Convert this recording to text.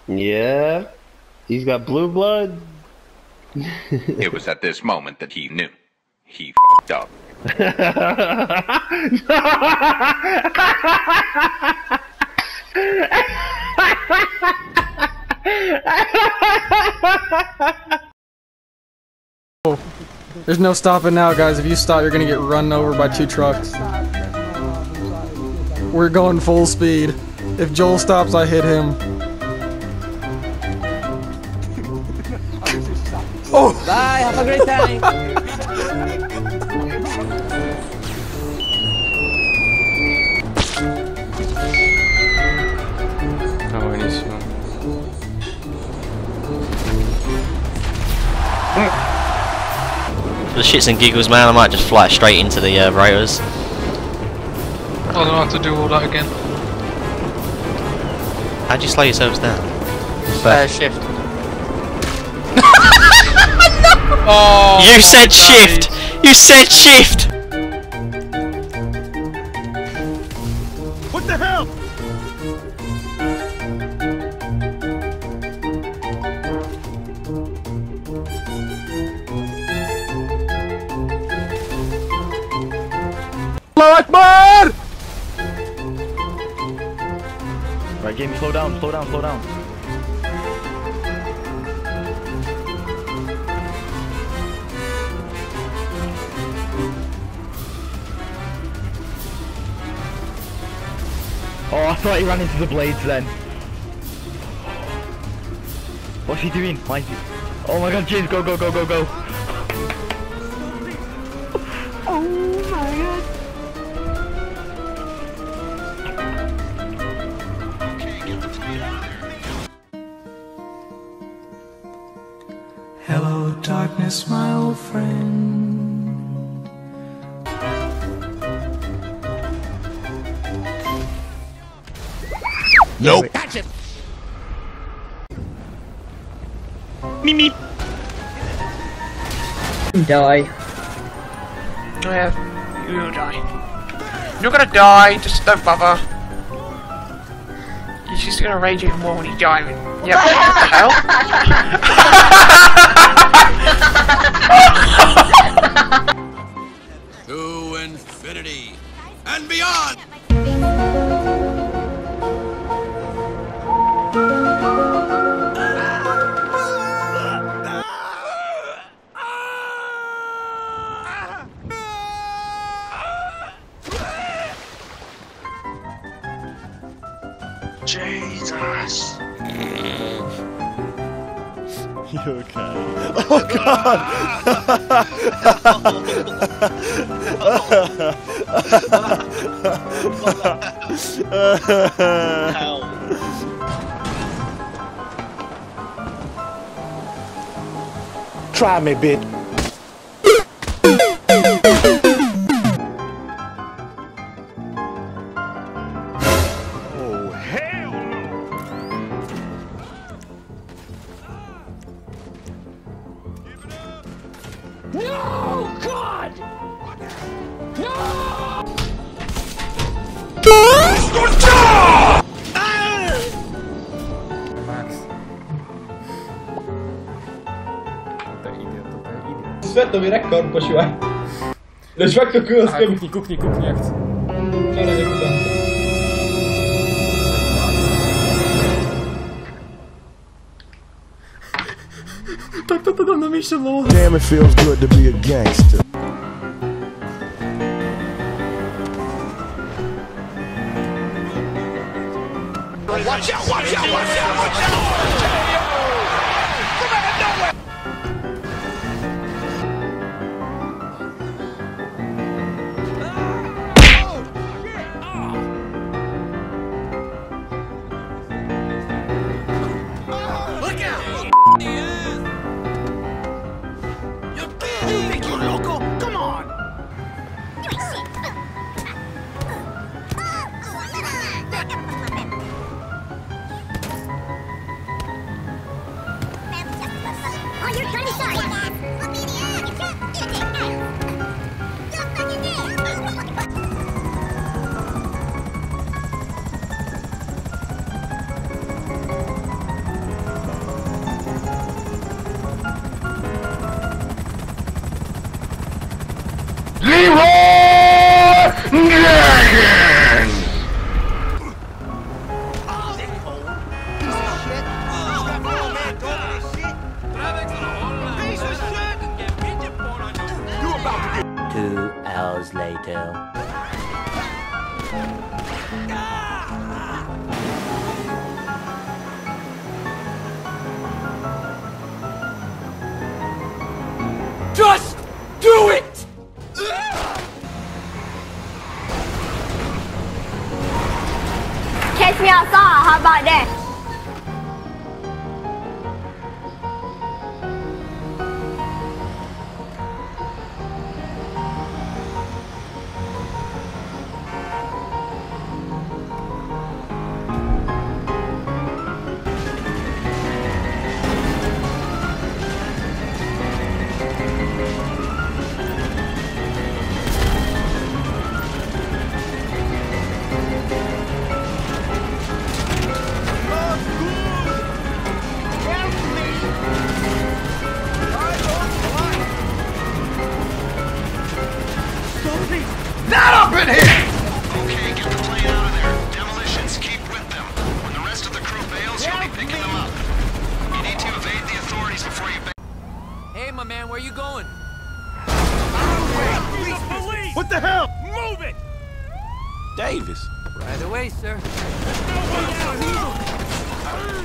Yeah, he's got blue blood. It was at this moment that he knew. He fucked up. There's no stopping now, guys. If you stop, you're gonna get run over by 2 trucks. We're going full speed. If Joel stops, I hit him. Oh! Bye, have a great time! Buenísimo. For the shits and giggles, man, I might just fly straight into the rotors. I don't have to do all that again. How'd you slow yourselves down? Shift. Oh, You said shift! You said shift! What the hell? Allahu Akbar! Right, game, slow down, slow down, slow down. Oh, I thought he ran into the blades then. What's he doing? Why is he... Oh my god, James, go, go, go, go, go. Oh my god. Hello, darkness, my old friend. Nope. Gotcha. Me me. Die. Oh yeah, you'll die. You're gonna die, just don't bother. He's just gonna rage even more when he's diving. Yep, what the hell? To infinity and beyond. Jesus. You okay? Oh god! Try me, bitch. Oh hell no! No! God! No! Światowy rekord posiłek. Lecz jak to kurwa? Kuchni, jak chcę. Ale nie kuda. Tak to na miejsce było. Damn, it feels good to be a gangster. Watch out, watch out, watch out, watch out! Come out of nowhere! Look out! You think you're local? Come on! Two hours later. Just do it! Catch me outside, how about that? Not up in here! Okay, get the plane out of there. Demolitions, keep with them. When the rest of the crew bails, you'll be picking them up. You need to evade the authorities before you bail. Hey, my man, where you going? Police! What the hell? Move it! Davis. Right away, sir.